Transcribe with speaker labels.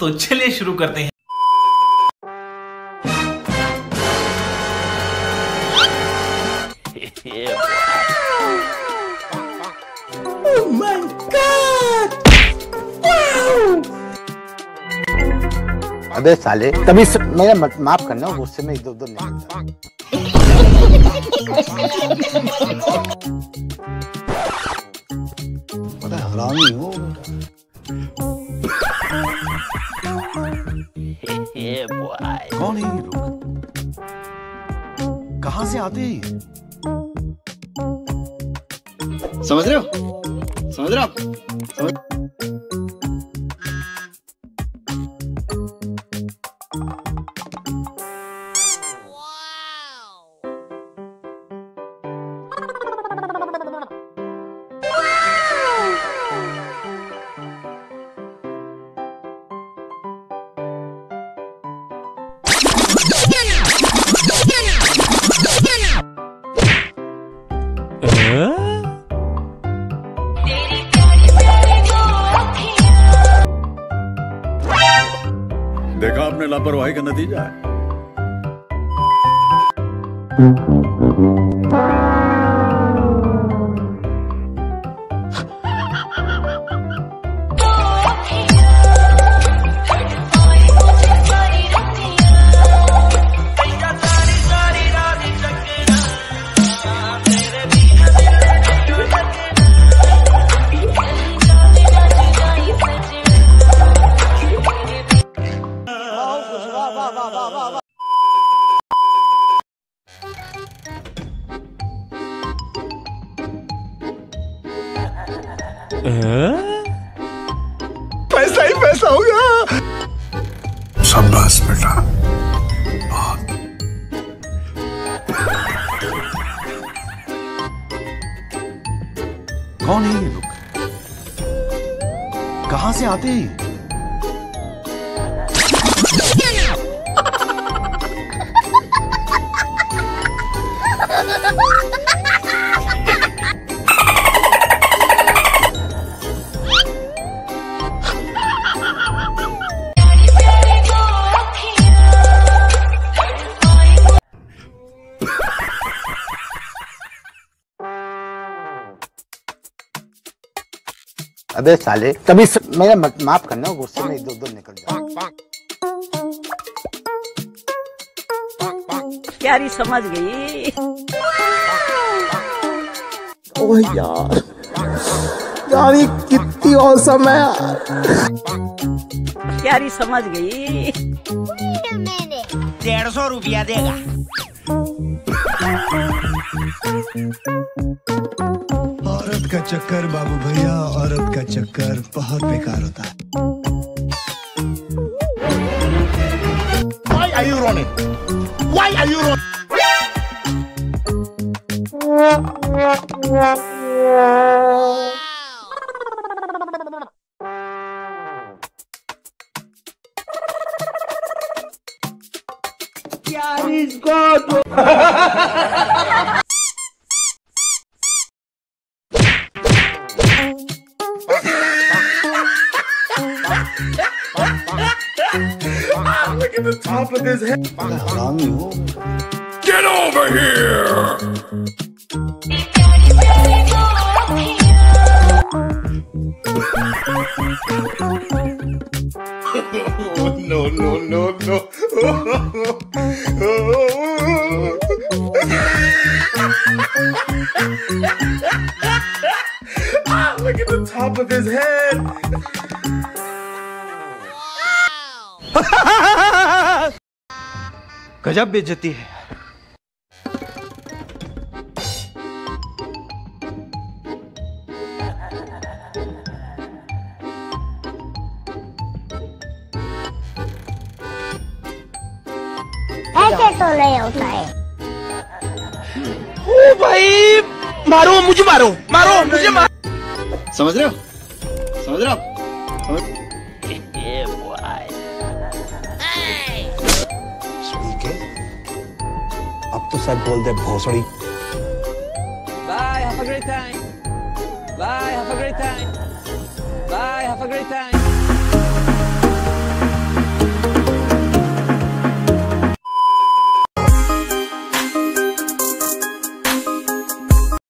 Speaker 1: तो चलिए शुरू करते हैं।
Speaker 2: Oh my God! Wow!
Speaker 3: अबे साले तभी मेरा माफ करना, गुस्से में इधर उधर निकल जा। बड़ा हरामी हो
Speaker 2: कौन है ये लोग? कहां से आते हैं ये? समझ रहे हो? समझ रहे हो आप?
Speaker 4: देखा आपने लापरवाही का नतीजा है।
Speaker 2: पैसा ही पैसा होगा।
Speaker 4: शाबाश बेटा, बहुत।
Speaker 2: कौन है ये लोग? कहां से आते हैं?
Speaker 3: अबे साले तभी मेरा माफ करना, गुस्से में इधर उधर निकल जा।
Speaker 5: प्यारी समझ गई।
Speaker 2: ओह यार, यार ये कितनी औसम है यार।
Speaker 5: प्यारी समझ गई।
Speaker 6: 150 रुपया देगा।
Speaker 2: औरत का चक्कर बाबू भैया, औरत का चक्कर बहुत बेकार होता है।
Speaker 6: Why are you running? Why are you running?
Speaker 5: Here is God.
Speaker 2: Look at the top of his head.
Speaker 3: हरामी हो।
Speaker 4: Get over here!
Speaker 2: No, no, no, no. Look at the top of his head.
Speaker 1: गजब बेइज्जती है।
Speaker 7: ऐसे तो नहीं होता है।
Speaker 6: ओ भाई, मारो मुझे, मारो मारो मुझे,
Speaker 2: समझ रहे हो? समझ रहे हो आप?
Speaker 3: अब तो सब बोल दे भोसड़ी।
Speaker 5: Bye, have a great time. Bye, have a great time. Bye, have a great time.